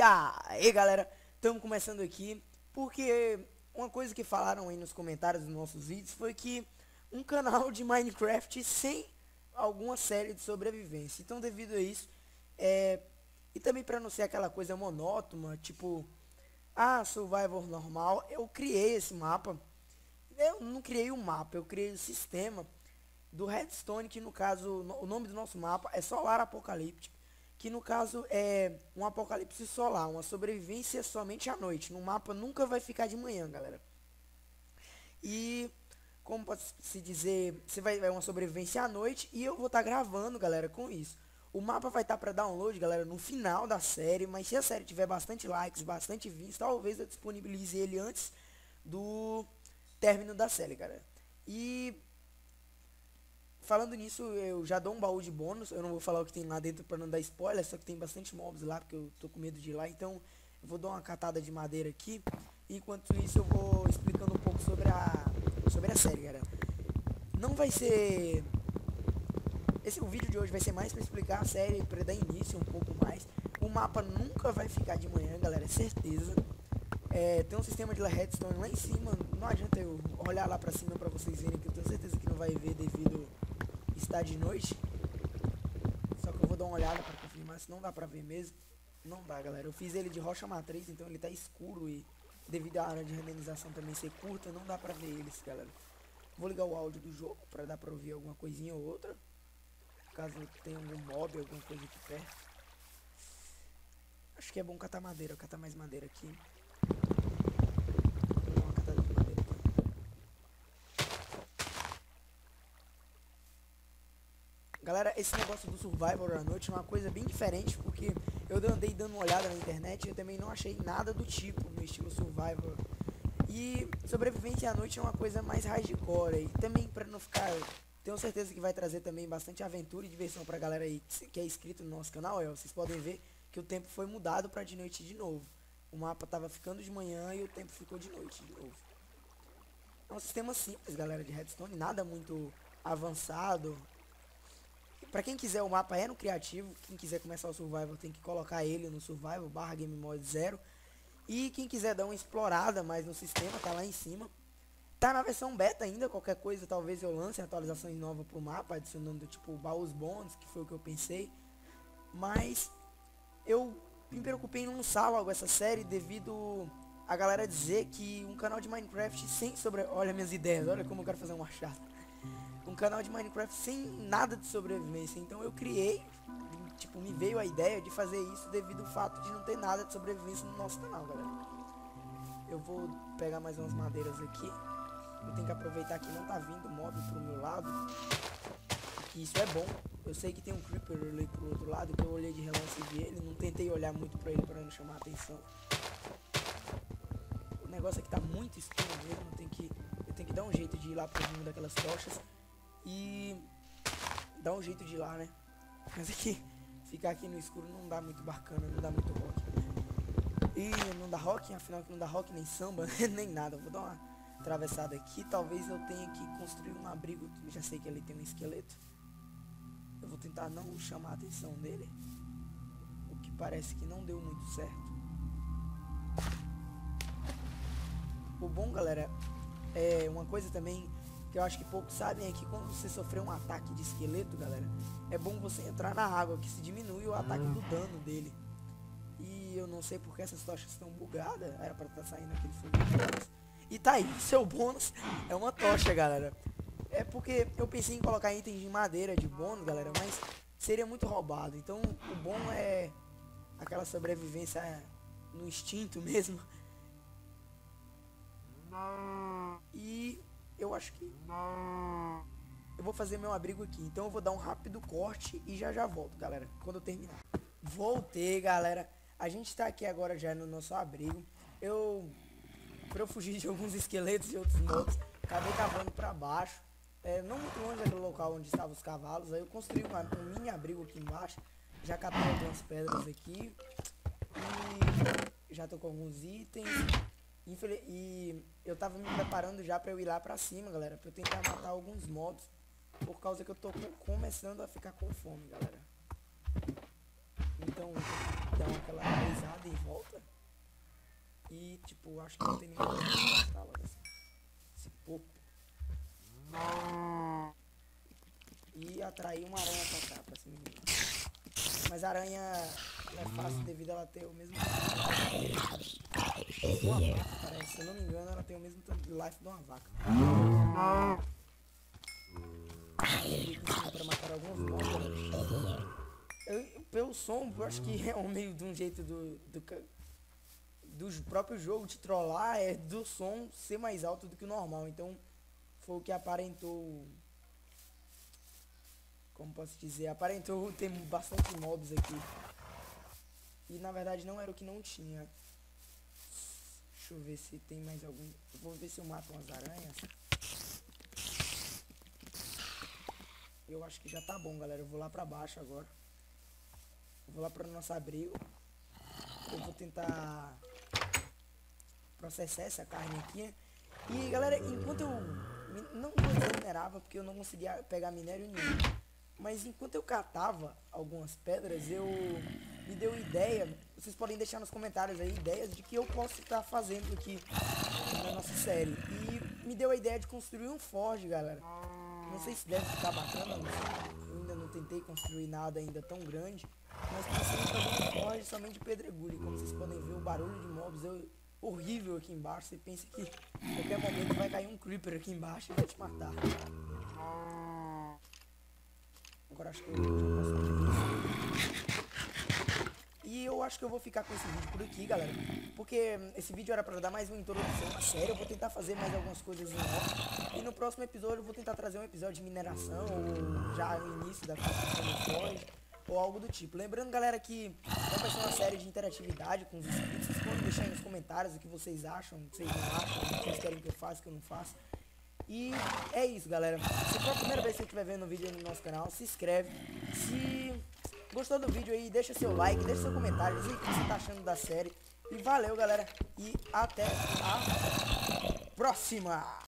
E aí galera, estamos começando aqui porque uma coisa que falaram aí nos comentários dos nossos vídeos foi que um canal de Minecraft sem alguma série de sobrevivência. Então devido a isso, e também para não ser aquela coisa monótona, tipo, Survivor normal, eu criei esse mapa. Eu não criei o mapa, eu criei o sistema do Redstone, que no caso, o nome do nosso mapa é Solar Apocalíptico, que no caso é um apocalipse solar, uma sobrevivência somente à noite. No mapa nunca vai ficar de manhã, galera. E como pode se dizer, você vai uma sobrevivência à noite e eu vou estar gravando, galera, com isso. O mapa vai estar para download, galera, no final da série, mas se a série tiver bastante likes, bastante views, talvez eu disponibilize ele antes do término da série, galera. E falando nisso, eu já dou um baú de bônus. Eu não vou falar o que tem lá dentro para não dar spoiler, só que tem bastante mobs lá, porque eu tô com medo de ir lá. Então eu vou dar uma catada de madeira aqui. Enquanto isso eu vou explicando um pouco sobre a série, galera. Não vai ser... o vídeo de hoje vai ser mais para explicar a série, para dar início um pouco mais. O mapa nunca vai ficar de manhã, galera, é certeza. Tem um sistema de redstone lá em cima. Não adianta eu olhar lá pra cima pra vocês verem, que eu tenho certeza que não vai ver devido estar de noite. Só que eu vou dar uma olhada pra confirmar se não dá pra ver mesmo. Não dá, galera. Eu fiz ele de rocha matriz, então ele tá escuro e devido à área de renderização também ser curta, não dá pra ver eles, galera. Vou ligar o áudio do jogo pra dar pra ouvir alguma coisinha ou outra, caso tenha algum mob, alguma coisa aqui perto. Acho que é bom catar madeira, catar mais madeira aqui. Galera, esse negócio do Survivor à noite é uma coisa bem diferente, porque eu andei dando uma olhada na internet e eu também não achei nada do tipo no estilo Survivor. E sobrevivência à noite é uma coisa mais hardcore, e também para não ficar... Tenho certeza que vai trazer também bastante aventura e diversão pra galera aí que é inscrito no nosso canal. Vocês podem ver que o tempo foi mudado pra de noite de novo. O mapa tava ficando de manhã e o tempo ficou de noite de novo. É um sistema simples, galera, de redstone, nada muito avançado. Pra quem quiser, o mapa é no criativo. Quem quiser começar o survival tem que colocar ele no survival /game mode 0. E quem quiser dar uma explorada mais no sistema, tá lá em cima. Tá na versão beta ainda, qualquer coisa talvez eu lance atualizações novas pro mapa, adicionando tipo baús bônus, que foi o que eu pensei. Mas eu me preocupei em lançar logo essa série devido a galera dizer que um canal de Minecraft sem Olha minhas ideias, olha como eu quero fazer uma chata. Um canal de Minecraft sem nada de sobrevivência. Então eu criei, tipo, me veio a ideia de fazer isso devido ao fato de não ter nada de sobrevivência no nosso canal, galera. Eu vou pegar mais umas madeiras aqui. Eu tenho que aproveitar que não tá vindo mob pro meu lado, que isso é bom. Eu sei que tem um creeper ali pro outro lado, que eu olhei de relance e vi ele. Não tentei olhar muito pra ele para não chamar a atenção. O negócio aqui tá muito escuro mesmo. Eu tenho que dar um jeito de ir lá pro rumo daquelas tochas e dar um jeito de ir lá, né? Mas aqui, ficar aqui no escuro não dá muito bacana, não dá muito rock. E não dá rock, afinal que não dá rock nem samba, nem nada. Eu vou dar uma atravessada aqui, talvez eu tenha que construir um abrigo. Eu já sei que ali tem um esqueleto. Eu vou tentar não chamar a atenção dele, o que parece que não deu muito certo. O bom, galera, é uma coisa também que eu acho que poucos sabem, é que quando você sofrer um ataque de esqueleto, galera, é bom você entrar na água, que se diminui o ataque do dano dele. E eu não sei porque essas tochas estão bugadas, era pra estar saindo aquele fogo de tochas. E tá aí, seu bônus é uma tocha, galera. É porque eu pensei em colocar itens de madeira de bônus, galera, mas seria muito roubado. Então o bom é aquela sobrevivência no instinto mesmo. E eu acho que eu vou fazer meu abrigo aqui. Então eu vou dar um rápido corte e já volto, galera, quando eu terminar. Voltei, galera. A gente tá aqui agora já no nosso abrigo. Pra eu fugir de alguns esqueletos e outros mobs, acabei cavando pra baixo. Não muito longe daquele local onde estavam os cavalos. Aí eu construí um mini abrigo aqui embaixo. Já catei algumas pedras aqui. E já tô com alguns itens. E eu tava me preparando já pra eu ir lá pra cima, galera, pra eu tentar matar alguns mobs, por causa que eu tô começando a ficar com fome, galera. Então dá aquela risada e volta. E tipo, acho que não tem ninguém que tá logo assim. Esse porco. E atrair uma aranha pra cá, pra cima de mim. Mas a aranha ela é fácil devido a ela ter o mesmo de uma vaca, parece. Se eu não me engano, ela tem o mesmo tanto de life de uma vaca. Para matar alguns monstros. Pelo som, eu acho que é um meio de um jeito do próprio jogo te trollar, é do som ser mais alto do que o normal. Então foi o que aparentou. Como posso dizer? Aparentou ter bastante mobs aqui. E na verdade não era o que não tinha. Deixa eu ver se tem mais algum. Vou ver se eu mato umas aranhas. Eu acho que já tá bom, galera. Eu vou lá pra baixo agora. Eu vou lá pro nosso abrigo. Eu vou tentar processar essa carne aqui. E galera, enquanto eu não minerava, porque eu não conseguia pegar minério nenhum, mas enquanto eu catava algumas pedras, me deu ideia. Vocês podem deixar nos comentários aí ideias de que eu posso estar fazendo aqui na nossa série. E me deu a ideia de construir um forge, galera. Não sei se deve ficar bacana, eu ainda não tentei construir nada ainda tão grande, mas pensei em fazer um forge somente de pedregulho. Como vocês podem ver, o barulho de mobs é horrível aqui embaixo. Você pensa que a qualquer momento vai cair um creeper aqui embaixo e vai te matar. Agora acho que eu já posso fazer isso. E eu acho que eu vou ficar com esse vídeo por aqui, galera. Porque esse vídeo era para dar mais uma introdução à série. Eu vou tentar fazer mais algumas coisas em off. E no próximo episódio eu vou tentar trazer um episódio de mineração, ou já no início da construção do forge, ou algo do tipo. Lembrando, galera, que vai ser uma série de interatividade com os inscritos. Vocês podem deixar aí nos comentários o que vocês acham, o que vocês não acham, o que vocês querem que eu faça, o que eu não faço. E é isso, galera. Se for a primeira vez que você estiver vendo um vídeo aí no nosso canal, se inscreve. Se gostou do vídeo aí, deixa seu like, deixa seu comentário, diz o que você tá achando da série. E valeu, galera. E até a próxima!